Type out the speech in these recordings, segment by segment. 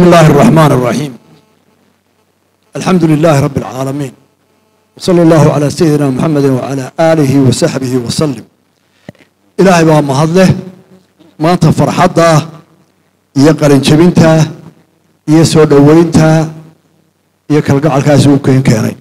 بسم الله الرحمن الرحيم. الحمد لله رب العالمين، وصلى الله على سيدنا محمد وعلى آله وصحبه وسلم. إلهي بها مهضله ما أنت فرحتها يقرن شبنتها يسود دوينتها يكرقع الكاسوك كيني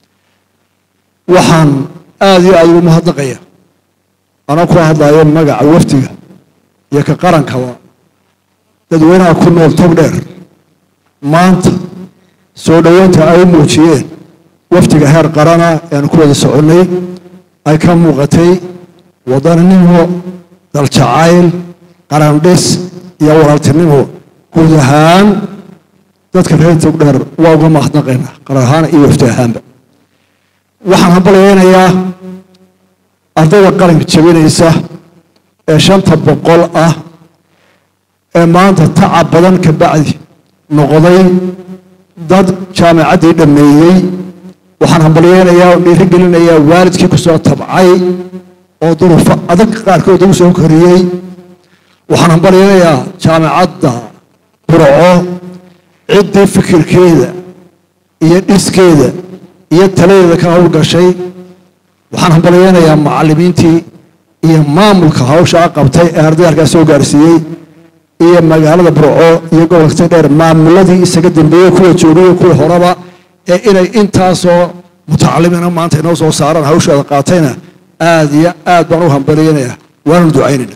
وحن آذي أيو مهضقية أنا أقول هذا يوم مقع وفتك يكقرن كوا dadweynaha ku nool togdheer maanta soo dhaweynta ay muujiyeen waftiga heer qarana ee ku wada soconay ay ka muuqatay wadanimo daljacayl qarandhis iyo walaaltinimo guud ahaan dadka reer togdheer waa uga mahadnaqaynaa qaran ahaan iyo wafti ahaanba waxaan hambaleynayaa ardayda qaranka jabinaysa ee 500 ah maanta tacab badan ka bacdi noqday dad jaamacaddii dhammeeyey waxaan hambalyeynayaa oo dhiirigelinayaa waalidkii ku soo tabcay oo duruufo adag qaarkood ugu soo koriyey waxaan hambalyeynayaa jaamacadda burco ciddii fikirkeeda iyo dhiskeeda iyo taladeeda ka howlgashay waxaan hambalyeynayaa macallimiintii iyo maamulka hawsha qabtay ee ardayda halkaas soo gaarsiiyey iyo magaalada burco iyo gobolka togdheer maamuladii isaga dambeeyey kuwa joogay kuwa horaba ee inay intaasoo mutacalimiina maanta inoo soo saaraan hawshaada qaatayna aad iyo aad baan u hambaliyeynayaa waanu ducaynayna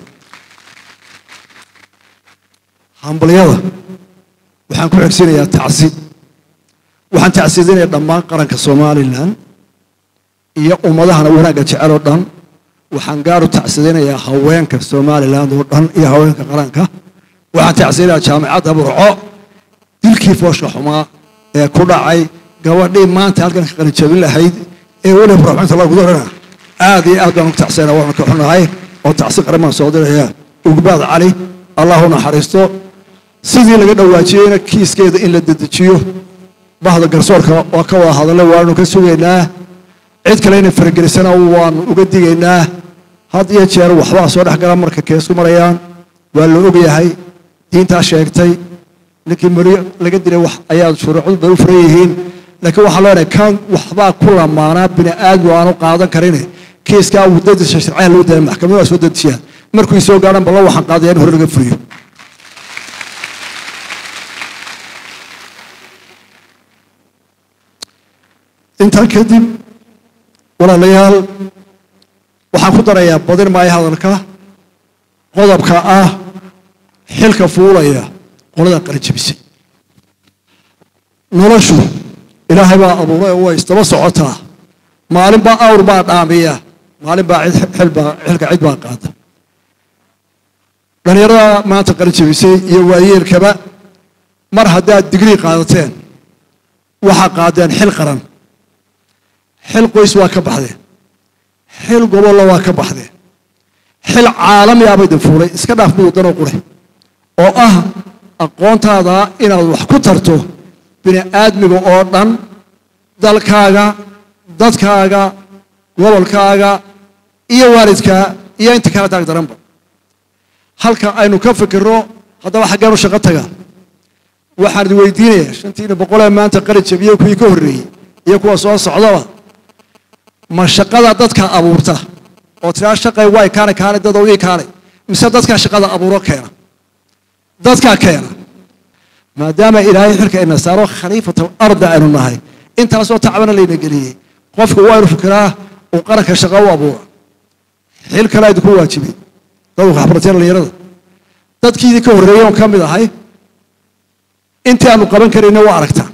hambaliyada waxaan ku xigsiinayaa tacsiid waxaan tacsiidinayaa dhammaan qaranka somalilan iyo ummadahana wanaagga jecel oo dhan waxaan gaar u tacsiidinayaa haweenka somalilan oo dhan iyo haweenka qaranka waxaan tacsiinayaa jaamacadda burco dilkii foosha xumaa ee ku dhacay gabadhii maanta halkan ka qalin jabin lahayd ee weli burxinta lagu darana aad iyo aad baan ugu tacsiinaa waan ka xunahay oo tacsiin qaramaan soo diraya ugbaad cali allahu naxariisto sidii laga dhawaajiyeyna kiiskeeda in la dedejiyo bahda garsoorka oo ka wada hadalay waanu ka sugaynaa cid kale inay faragelisana waanu uga digaynaa had iyo jeer waxbaa soo dhex gala marka keesku marayaan waa la ogyahay diintaa sheegtay ninkii mariyo laga dilay wax ayaa shuruucdu bay u furan yihiin laakiin waxaa leenahay kan waxbaa ku lamaanaa bini aadmi aanu qaadan karin kiiskaa wadadiisa sharciga loo daayay maxkamaddu waa soo dedejiyaan markuu soo gaadhan balla waxaan qaadayaa in hore laga furiyo intaa kadib walaalayaal waxaan ku darayaa badin maayo hadalka qodobka ah xilka fuulaya qolada qaranjabisay noloshu ilaahay baa abuuray oo way istaba socotaa maalin baa awr baa dhaamiya maalin baa xilka cid baa qaada dhalinyarada maanta qaranjabisay iyo waayeelkaba mar haddaad digrii qaadateen waxaa qaadeen xil qaran xil qoys waa ka baxdeen xil gobollo waa ka baxdeen xil caalami ah bay idin fuulay iska dhaaf mudanoo qure oo ah aqoontaada inaad wax ku tarto bini aadmiga oo dhan dalkaaga dadkaaga gobolkaaga iyo waalidkaa iyo inta kala taag daranba halka aynu ka fikirno haddaba xaggeenu shaqo tagaa waxaan idin weydiinayaa 500 maanta qaran jabiye kuwii ka horreeyey iyo kuwa soo socdaba ma shaqada dadka abuurta oo tiraa shaqay way kaane dad oo ii kaane mise dadka shaqada abuuro keena dadka keena maadaama ilaahay xilka ina saaro khaliifatu arda aanu nahay intaasoo tacbana layna geliyey qofku waa inuu fikiraa uu qaranka shaqo u abuura xil kale ay ku waajibay dadku xabrateen dhalinyarada dadkii ka horreeyay oo ka mid ahay intii aanu qaban karayna waa aragtaa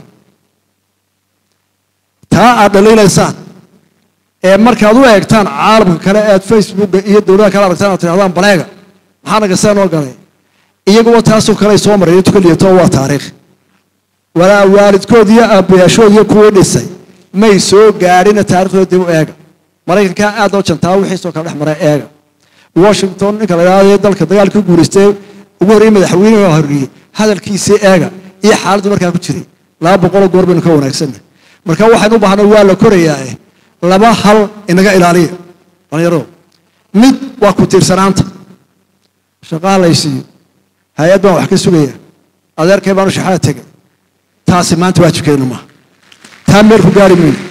taa aad dhaliilaysaan ee markaad u eegtaan caalamka kale ee Facebook iyo dawladaha kale aragtaan aad tirahdaan baleega maxaa naga soo galay iyagu taasoo kale soo maray tukaliyato waa taariikh walaa waalidkood iyo aabayaashood iyo kuwa dhisay may soo gaadhin taariikhdooda dib u eega maraykanka aad oo jantaa wixii soo kala dhex maray eega Washington ninka la yiraahdo dalka dagaalka guuleystay ugu horreeyay madaxweynaha horreeyay hadalkiisa eega iyo xaaladdu markaa ku jiray 200 goor baynu ka wanaagsannahay marka waxaan u baahnaa waa la korayaa laba hal inaga ilaaliya dhalinyaro mid waa ku tiirsanaanta shaqaalaysiin hay'ad baan wax ka sugaya adeerkay baanu shaxaad tegay taasi maanta waajibkeena ma taamir ku gaari min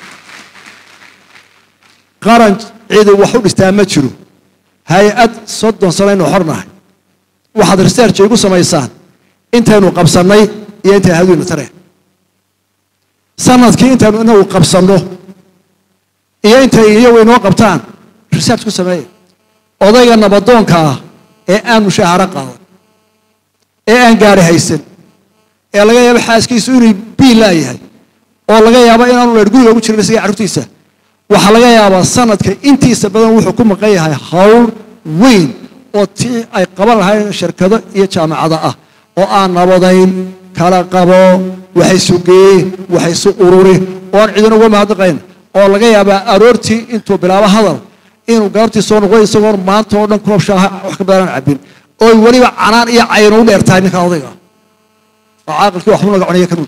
qaran ciidu wax u dhistaa ma jiro hay'ad 30 sano inuu xornahay waxaad research igu samaysaan intaynu qabsanay iyo intay haduyna tareen sanadkii intaynu inagu qabsano iyo intay iyagu inoo qabtaan research ku sameeyay odayga nabadoonka ah ee aan mushaahara qaadan ee aan gaari haysan ee laga yaabo xaaskiisu inuu biil leeyahay oo laga yaabo inaanu leer guriga ugu jirin isaga carruurtiisa waxa laga yaabaa sanadka intiisa badan wuxuu ku maqan yahay hawl weyn oo tii ay qaban lahayn shirkado iyo jaamacado ah oo aan nabadayn kala qabo waxay sugay waxay soo ururi oo aan ciidan uga mahadnaqayn oo laga yaabaa aroortii intuu bilaabo hadal inuu gaartii soo noqdo isagoo maanta oo dhan koob shaaha wax ka badan cabin oo waliba canaan iyo cayn u dheertahay ninka odayga oo caaqilkii wax laga cunaya kan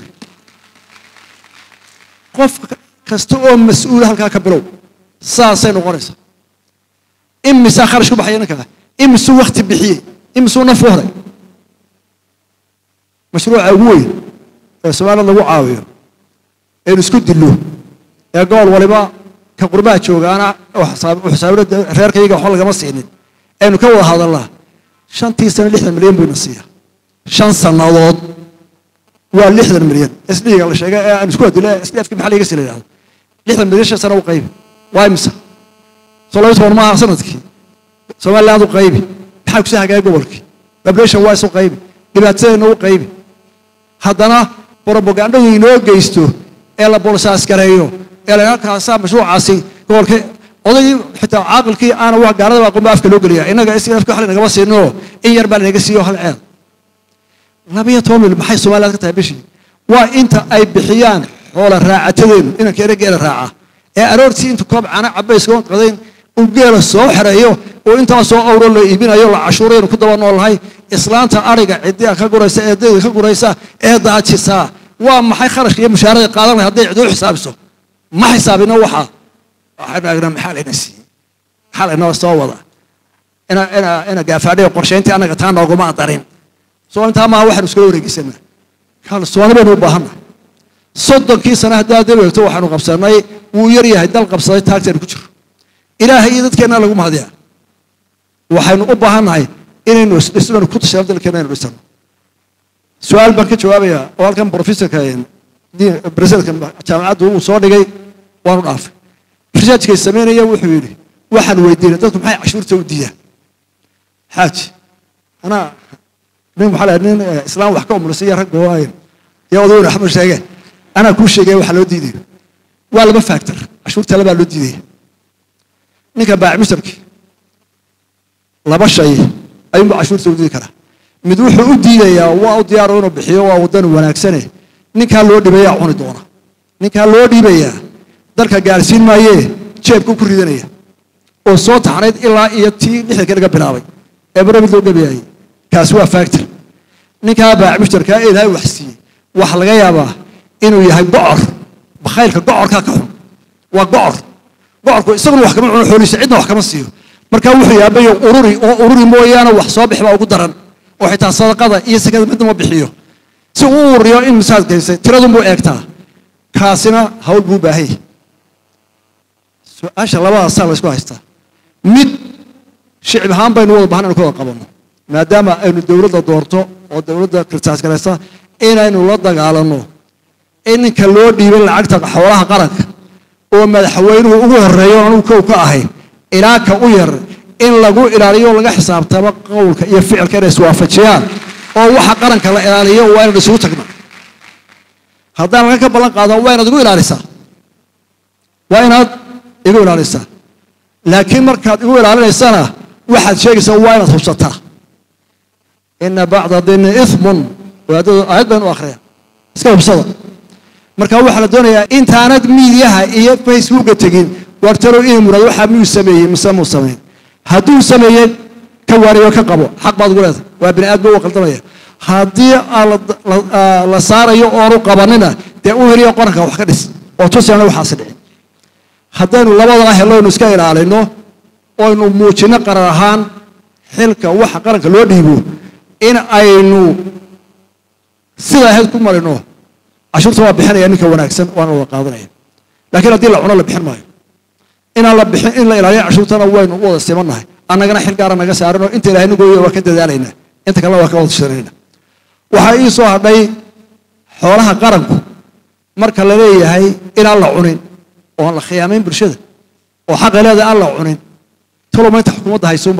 qof kasta oo mas'uul halka ka bilow saasay noqonaysaa imisa kharash ku baxay ninka imisa waqti bixiyay imisa naf waray mashruuca ugu weyn ee Soomaaliya lagu caawiyo ee isku dilo ee gool waliba ka qurbaha joogaana xisaabilada reerkayga wax laga ma siinin aynu ka wada hadalnaa 5 sano 60 milyan buu nasiya 5 sanadood waa 60 milyan isbiga la sheegay ee aan isku hadilay isdafki maxalliga sileeyahay 60 milyan sano u qayb waa imisa Soomaaliya ma aha sanadkii Soomaaliland u qayb maxaa ku sahaagay gobolkii population waa soo qayb dhibaatooyin u qayb haddana propaganda inoo geysto ee la bolsaas gareeyo ee la halkaas mashruucaasi gobolka odayii xitaa caaqilkii aan wax gaarada waa qomba afka loo galiyaa inaga isdafki wax naga siino in yar baa naga siiyo hal ceed labiya toomil maxay Soomaaliland ka tahay bishii waa inta ay bixiyaan xoola raacatadeen inanka eregeela raaca ee aroortii inta koob cana cabayska oo qadayn u geela soo xareeyo oo inta soo awro la iibinayo la cashuureeyo ku daba noolahay islaanta ariga cidiya ka guraysa ee deegaanka ka guraysa ee daajisa waa maxay kharashka iyo mushaarada qaadan haday cid u xisaabiso ma xisaabina waxa waxaan agna maxalina si xalina soo wada ina gaafaadhay qorsheyntii anaga taan nooguma darin soo inta ma waxaan isku wareegisana kala Soomaaliya u baahan 30 sano hadaa deegaanka waxaanu qabsanay wuu yar yahay dal qabsaday taagteen ku jiro ilaahay dadkeena lagu mahadiyaa waxaynu u baahanahay inaynu isla ku tashado dalkeena inaynu dhisano su'aal baan ka jawaabayaa oo halkan professorka presidentkan jaamacadda uu soo dhigay waanu dhaafay researchka sameynaya wuxuu yiri waxaan weydiinay dadku maxay cashuurta u diidaan xaaji ana nin maxalin islaam wax ka umulsiya rag gooyeen yaa oday raxmad sheegay ana ku sheegay waxa loo diiday waa laba factor cashuurta laba loo diiday ninka baac misarki laba shay ayuu cashuurta u diidi karaa mid wuxuu u diidayaa waa u diyaar inuu bixiyo waa wadan wanaagsan ninka loo dhibayaa cuni doona ninka loo dhibayaa dalka gaarsiin maayee jeebku ku ridanaya oo soo taxnayd ilaa iyo tii lixda laga bilaabay ee barnaamij loo gabeeyay kaas waa factor ninka baac misarka ilaahay wax siiyay wax laga yaabaa inuu yahay bocor bakhaylka bocorka ka xun waa bocor bocorku isaguna wax kama cuno xooliisa cidna wax kama siiyo marka wuxuu yaabay ururi mooyaane wax soo bixba ugu daran oo xitaa sadaqada iyo sakada mid ma bixiyo si uu ururiyo in misaad geysay tiradu buu eegtaa kaasina hawl buu baahay su'aasha labada saal isku haystaa mid shicib ahaan baynu wada baahan ku qabano maadaama aynu dawladda doorto oo dawladda kirtaas galaysa inaynu la dagaalano inka loo dhiibay lacagta xoolaha qaranka oo madaxweynuhu ugu horeeyo anigu ka ahay ilaa ka u yar in lagu ilaaliyo laga xisaabtamo qowlka iyo ficilka inay iswaafajiyaan oo waxa qaranka la ilaaliyo waa inay isugu tagno haddaan laga ka ballan qaado waa inaad igu ilaalisaa waa inaad igu ilaalisaa laakiin markaad igu ilaalinaysana waxaad sheegaysaa waa inaad hubsataa inna bacda dini ithmun waadadu aayad baynu akhriyaa iska hubsada marka waxa la doonayaa intaanad miidiyaha iyo facebooka tegin wartaro in murad waxa muu sameeyay misamo sameeyay haduu sameeyay ka wariyo ka qabo xaq baad ugu leedahay waa bini aadmo oo qaldamaya hadii la saarayo oo qabanina de uu heriyo qoranka wax ka dhis oo tusayna waxa dhicin hadaynu labada helayno iska ilaalino oo inuu muujino qarar ahaan xilka waxa qaranka loo dhiibo in aynu sida ahayd ku marino cashuurta waa bixinaya ninka wanaagsan waana wada qaadanaya laakiin haddii la cuno la bixin maayo inaan la bixin in la ilaaliyo cashuurtana waynu u wada simannahay annagana xil gaara naga saaranoo inta ilaahay nagooyo waa ka dadaalaynaa inta kalena waa ka wada shaqaynayna waxaa ii soo hadhay xoolaha qaranku marka la leeyahay inaan la cunin oo aan la khiyaamayn bulshada oo xaqa leedahay aan la cunin toloma inta xukuumadda haysuunba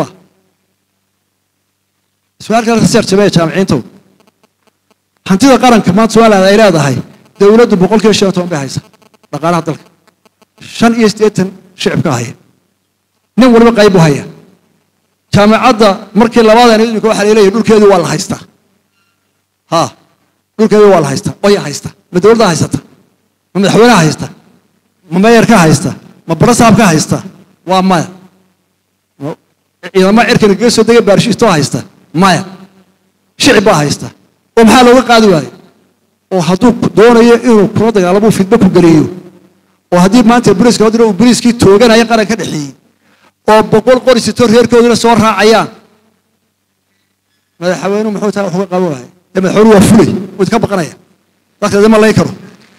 su-aalka ka sarjabaya jaamiciintow hantida qaranka maanta Soomaaliya ay leedahay dawladdu 15% bay haysaa dhaqaalaha dalka 85 shacabka haya nin waliba qayb u haya jaamacadda markii labaadaan idinku waxa leeyahay dhulkeedu waa la haystaa ha dhulkeedu waa la haystaa oo haysta ma dawladda haysata ma madaxweynaha haysta ma mayorka haysta ma barasaabka haysta waa maya ciidamada cirka laga soo degay baarshiisto haysta maya shicib haysta oo maxaa looga qaadi waayay oo hadduu doonayo inuu kula dagaalamo fidba ku galiyo oo haddii maanta bariiska wadro uu bariiskii tooganaya qaran ka dhaxeeyay oo boqol qoris to reerkoodina soo raacayaan madaxweynuhu muxuu taa wax uga qaban waayay madaxweynuhu waa fulay wuu ka baqanaya dadka ma lay karo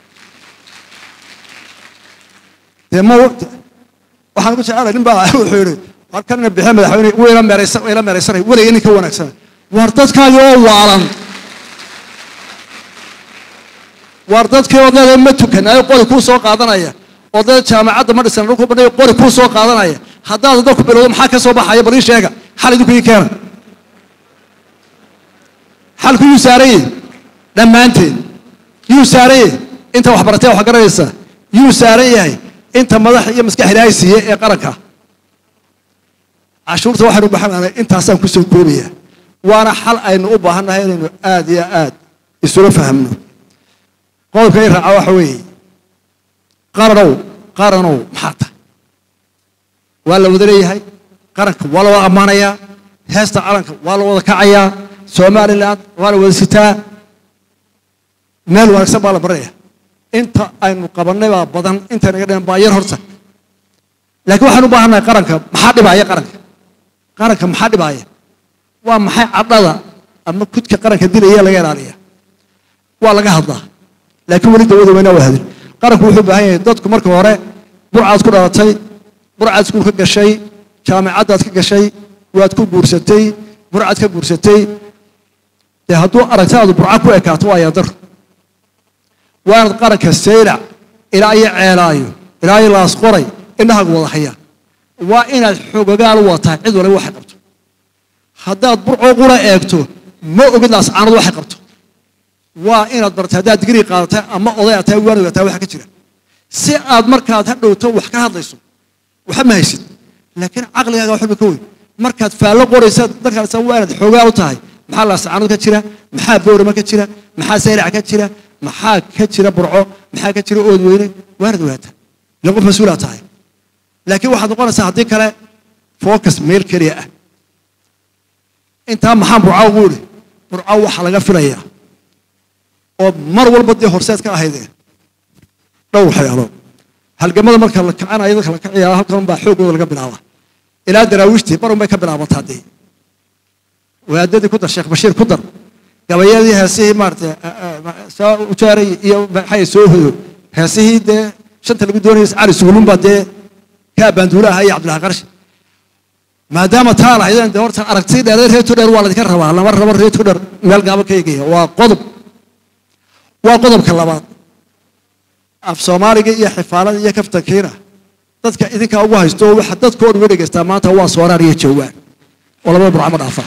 demo waxaan ku jecelahay nin baa wuxuu yiri halkan bixin madaxweyne weeyla meeraysan weliga ninka wanaagsan war dadkaaga oo waalan war dadkii wadada ma tukanayo qori ku soo qaadanaya wadada jaamacadda ma dhisan dhulku badhay qori ku soo qaadanaya haddaad dadku bilowdo maxaa ka soo baxaya bal ii sheega xal idinku ii keena xalku uu saaray dhamaanteen uu saaray inta wax baratay wax garanaysa uu saaray yahay inta madax iyo maskax ilaahay siiyay ee qaranka cashuurta waxaan u baahannahay intaasaan ku soo koobaya waana xal aynu u baahannahay inaynu aad iyo aad isula fahamno qodobka ay raaca waxa weeye qaranow maxaa tahay waa la wada leeyahay qaranka waa la wada ammaanayaa heesta calanka waa la wada kacayaa Somaliland waa la wada sitaa meel wanaagsan baa la baraya inta aynu qabanay baa badan inta naga dhan baa yar horta laakiin waxaan u baahannahay qaranka maxaa dhibaya qaranka maxaa dhibaya waa maxay cadada ama kudka qaranka dilaya laga ilaaliya waa laga hadlaa laakiin wali dawladda wayna wahadin qaranku wuxuu baahan yahay dadku marka hore burcad ku dhalatay burcad iskuul ka gashay jaamacadaad ka gashay waad ku guursatay burcad ka guursatay hadduu aragtaadu burcad ku ekaato waa yadar waanad qaranka saylac ilaa iyo ceelaayo ilaa iyo laas qoray indhahaagu wada haya waa inaad xoogagaan u watahay cid waliba waxay qabto haddaad burco qura eegto ma ogid laas caanadu waxay qabto waa inaad bartay haddaad digrii qaadatay ama oday aad tahay waan ogaataa waxa ka jira si aad markaad hadhowto wax ka hadlayso waxa ma haysid laakiin caqligaaga waxba ka weyn markaad faallo qoraysa dadkaas waa inaad xoogaa u tahay maxaa laas caanadu ka jira maxaa boorama ka jira maxaa saylac ka jira maxaa ka jira burco maxaa ka jira ood weyne waanad ogaataa ila qof mas-uul aad tahay laakiin waxaad noqonaysaa haddii kale focus meel keliya ah intaa maxaan burco ugu yidhi burco waxa laga filayaa oo mar walba dee horseed ka ahaydeen dhowr waxyaalood halgamada marka la kacanayo dadka la kaciyaa halkan baa xoogooda laga bilaabaa ilaa daraawiishtii barun bay ka bilaabataa dee wadaadadii ku dar sheekh bashiir ku dar gabayadii heesihii maaragtay soo ujaaray iyo maxay soo hodo heesihii dee shanta lagu doonayay cali suulun baa dee ka banduulaha iyo cabdullah qarsh maadaama taa lahaydeen dee horta aragtay dheer reeto dheer waa la idinka rabaa lama rabo reeto dheer meel gaabo ka eegaya waa qodobka labaad af Soomaaliga iyo xifaalada iyo kaftankiina dadka idinka ugu haysto waxa dadkoodu uga dhageystaa maanta waa Soomaaliya iyo Jawaan oo laba burcamo dhaafa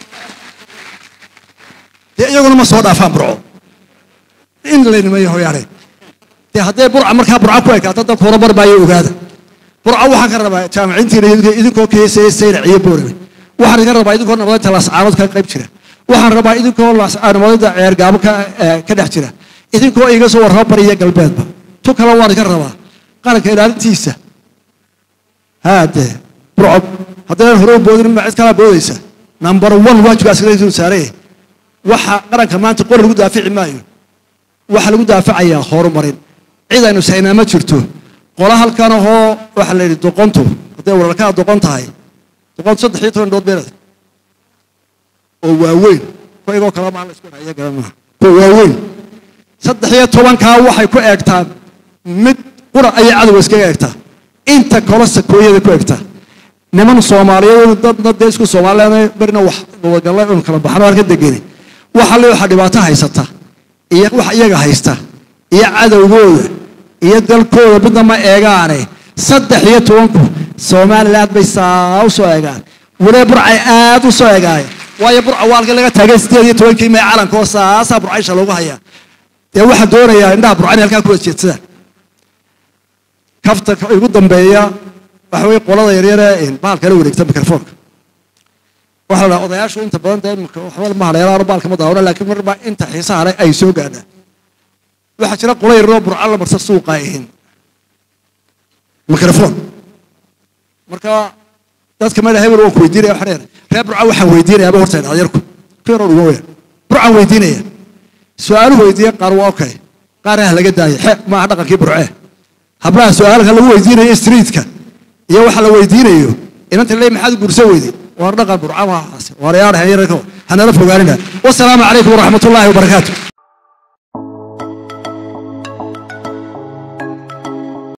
iyaguna ma soo dhaafaan burco in leeyna ma yahoyaare hadday burca markaa burca ku ekaato dadka horumar baa ogaada burca waxaan ka rabaa jaamiciintiina idinkoo keesay saylac iyo boorame waxaan ka rabaa idinkoo nabadda laas caanood ka qayb jira waxaan rabaa idinkoo laas caanoodda ceer gaabo ka dhex jira idinkoo iga soo warraba bariya galbeedba tu kale waan ka rabaa qaranka ilaalintiisa haade burco haddaan hore boodin ma cid kala boodaysa number 1 waajibaas leeyahay saaray waxa qaranka maanta qor lagu daafici maayo waxa lagu daafacayaa horumarin cid aynu saynaa ma jirto qola halkan oo waxa la yiraahdo doqonto haday walaalka doqon tahay doqon 13 dood beerad oo waaweyn kuwa kala ma la isku hayay garanaha waaweyn 13 waxay ku eegtaan mid qura ay cadow iska eegtaa inta kala sakooyada ku eegtaa niman Soomaaliyeed dad isku Soomaaliyeed barna wax wadagala in kala baxno halka deganay waxa la waxa dhibaato haysata iyo wax iyaga haysta iyo cadowgooda iyo dalkooda midna ma eegaane 13 Soomaaliland bay saa u soo eegaan wala burcay aad u soo eegaay waayo burca waalka laga taagay 18 ma calanka oo saasa burcaysha loogu hayaa ee waxa doonayaa indhaha burcani halka ku jeedsada kafta ugu dambeeya waxa way qolada yaryar ee baalka la wareegta mikrofoonka waxa la odayaashu inta badan waxba ma haleelaan baalka ma daawada laakiin marba inta xiisaha ay soo gaadhaan waxa jira qolo yar oo burca la marsa suuqa ahin mikrofoon marka dadka ma lahayn oo ku weydiinaya xareer reer burca waxa weydiinaya horta adeerku fiiro ugu weyn burca weydiinaya su'aal weydiin qaar waa okay qaar ah laga daayay ma dhaqankii burca hablaha su'aalka lagu weydiinayo streetka iyo waxa la weydiinayo inta leey maxaad gurso weydi war dhaqan burca waxa war yaar hayr hanala fogaanina wassalaamu alaykum wa rahmatullahi wa barakatuh